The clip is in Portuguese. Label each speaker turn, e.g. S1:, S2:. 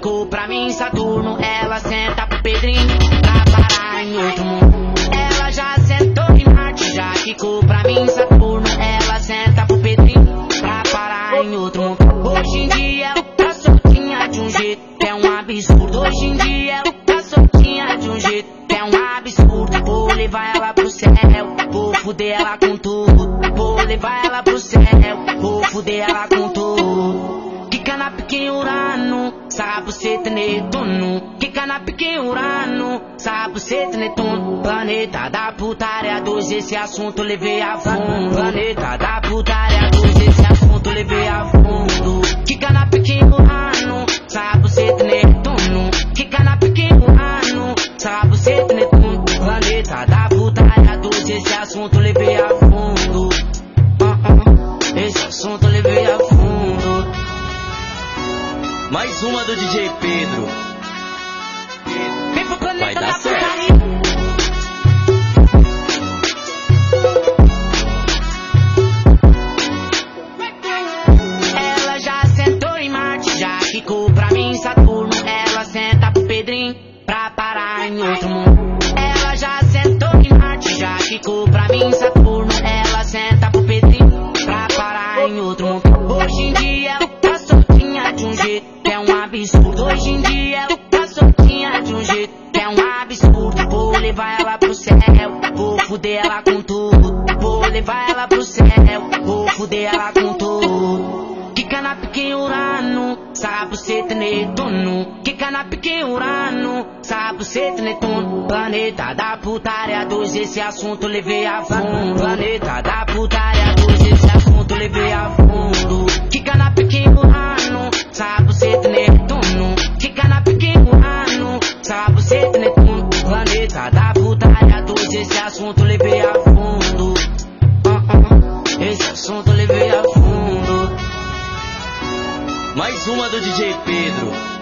S1: quicou pra mim Saturno. Ela senta pro Pedrinho pra parar em outro mundo. Ela já sentou em Marte, já quicou pra mim Saturno. Ela senta pro Pedrinho pra parar em outro mundo. Hoje em dia ela tá soltinha de um jeito que é um absurdo. Hoje em dia ela tá soltinha de um jeito que é um absurdo. Vou levar ela pro céu, vou fuder ela com tudo. Vou levar ela pro céu, vou fuder ela com tudo. Quica na pique Urano, sabe você ter Netuno. Quica na pique Urano, sabe você ter Netuno. Planeta da putaria 2, esse assunto levei a fundo. Planeta da putaria 2, esse assunto levei a fundo. Quica na pique Urano, sabe você ter Netuno. Quica na pique Urano, sabe você ter Netuno. Planeta da putaria 2, esse assunto levei a fundo. Esse assunto levei a fundo.
S2: Mais uma do DJ Pedro.
S1: Vem pro planeta
S2: Vai dar
S1: da
S2: certo.
S1: putaria. Ela já sentou em Marte, já quicou pra mim Saturno. Ela senta pro Pedrinho pra parar em outro mundo. Ela já sentou em Marte, já quicou pra mim Saturno. Ela senta pro Pedrinho pra parar em outro mundo. Hoje em dia ela tá soltinha de um jeito que é um absurdo. Hoje em dia ela tá soltinha de um jeito que é um absurdo. Vou levar ela pro céu, vou fuder ela com tudo. Vou levar ela pro céu, vou fuder ela com tudo. Quica na pique Urano, sabe você ter Netuno. Quica na pique Urano, sabe você ter Netuno. Planeta da putaria 2, esse assunto levei a fundo. Planeta da putaria 2, esse assunto levei a fundo. Quica na pique Urano, sabe você ter Netuno. Quica na pique Urano, sabe você ter Netuno. Planeta da putaria 2, esse assunto levei a fundo. Esse assunto levei a fundo.
S2: Mais uma do DJ Pedro.